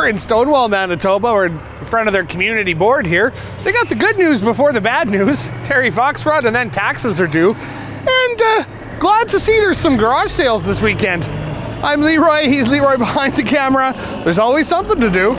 We're in Stonewall, Manitoba. We're in front of their community board here. They got the good news before the bad news. Terry Foxrod, and then taxes are due. And glad to see there's some garage sales this weekend. I'm Leroy, he's Leroy behind the camera. There's always something to do.